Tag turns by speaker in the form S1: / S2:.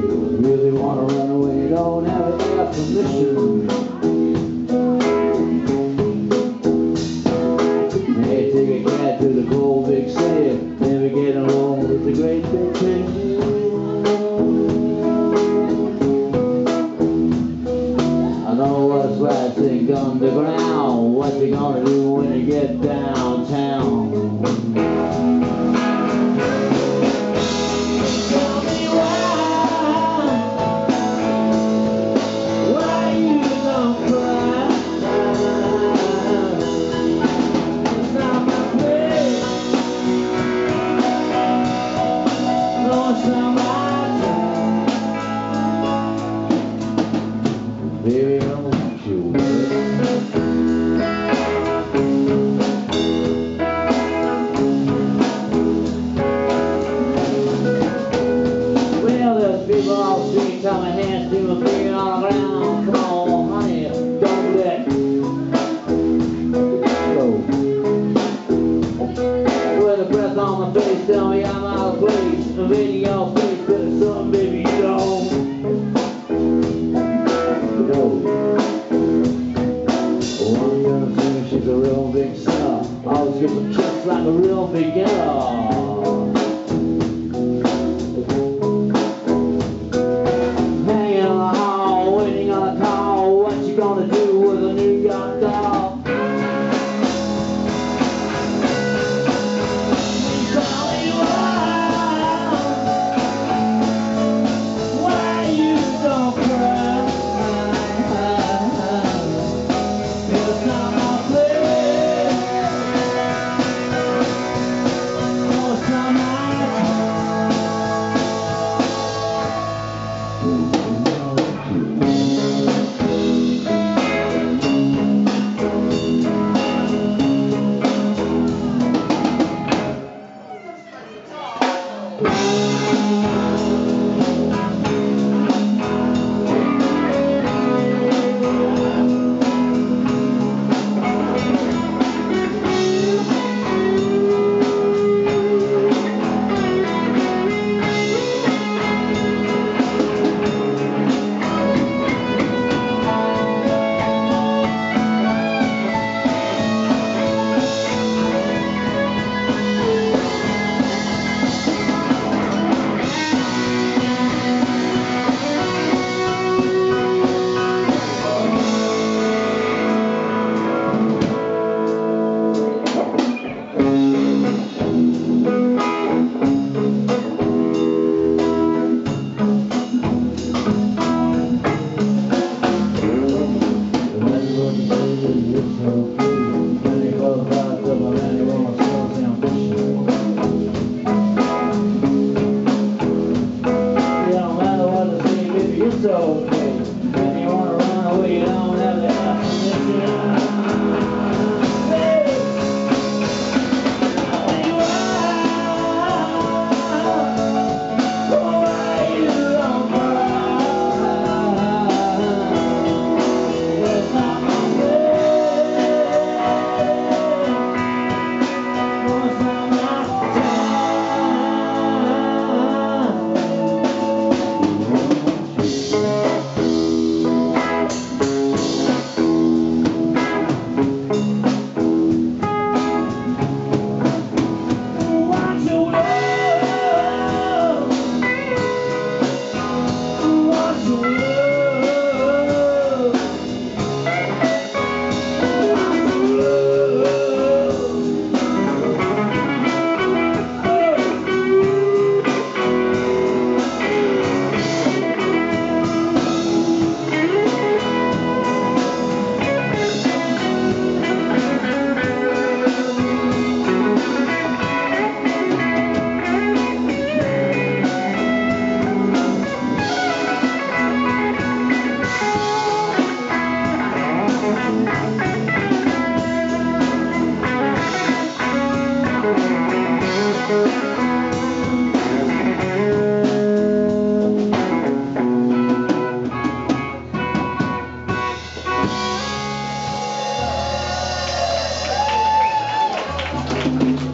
S1: really wanna run away, you don't have to ask permission. Hey, take a cat to the cold big city, never get along with the great big city. I know what's right, think underground. What you gonna do when you get downtown? Baby, don't you well, there's people all street coming hands to a finger on the ground. Come on, honey, don't let go. With a breath on my face, tell me I'm out of place. A video face, but it's something, baby, you don't. She's a real big star. Always gives a kiss like a real beginner. Hanging in the hall, waiting on a call. What you gonna do with a New York doll? Tell me why you don't cry. It's not my place. It's not my it's okay. When you wanna run away, you don't have to ask permission. Hey, tell me why you don't cry. It's not my way. It's not my time. Thank you.